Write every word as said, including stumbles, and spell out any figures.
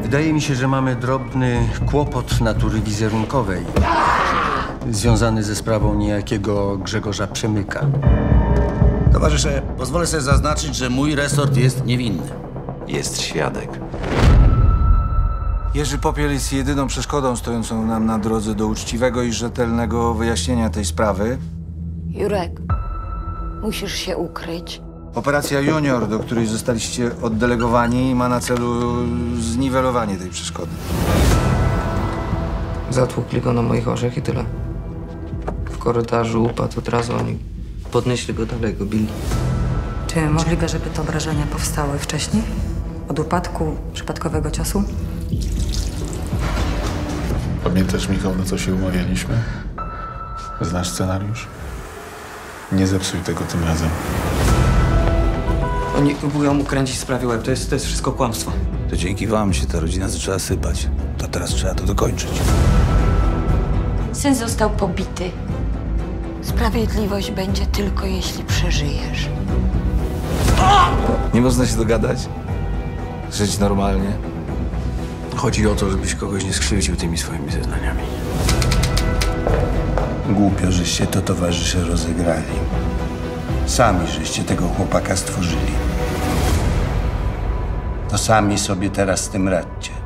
Wydaje mi się, że mamy drobny kłopot natury wizerunkowej związany ze sprawą niejakiego Grzegorza Przemyka. Towarzysze, pozwolę sobie zaznaczyć, że mój resort jest niewinny. Jest świadek. Jerzy Popiel jest jedyną przeszkodą stojącą nam na drodze do uczciwego i rzetelnego wyjaśnienia tej sprawy. Jurek, musisz się ukryć. Operacja Junior, do której zostaliście oddelegowani, ma na celu zniwelowanie tej przeszkody. Zatłukli go na moich oczach i tyle. W korytarzu upadł od razu, oni podnieśli go dalej, go bili. Czy możliwe, żeby te obrażenia powstały wcześniej? Od upadku, przypadkowego ciosu? Pamiętasz, Michał, na co się umawialiśmy? Znasz scenariusz? Nie zepsuj tego tym razem. Oni próbują mu kręcić sprawie łeb. To jest, to jest wszystko kłamstwo. To dzięki wam się ta rodzina zaczęła sypać. To teraz trzeba to dokończyć. Syn został pobity. Sprawiedliwość będzie tylko, jeśli przeżyjesz. Nie można się dogadać? Żyć normalnie? Chodzi o to, żebyś kogoś nie skrzywdził tymi swoimi zeznaniami. Głupio, żeście to, towarzysze, rozegrali. Sami żeście tego chłopaka stworzyli. To sami sobie teraz z tym radźcie.